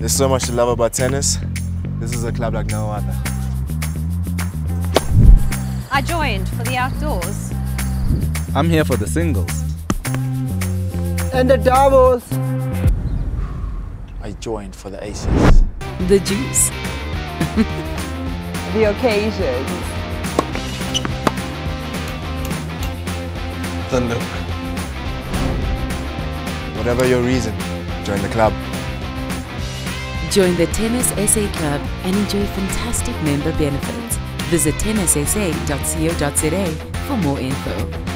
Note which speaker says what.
Speaker 1: There's so much to love about tennis. This is a club like no other.
Speaker 2: I joined for the outdoors.
Speaker 3: I'm here for the singles.
Speaker 4: And the doubles.
Speaker 1: I joined for the aces.
Speaker 5: The juice.
Speaker 4: The occasions.
Speaker 1: The look. Whatever your reason, join the club.
Speaker 5: Join the Tennis SA Club and enjoy fantastic member benefits. Visit tennissa.co.za for more info.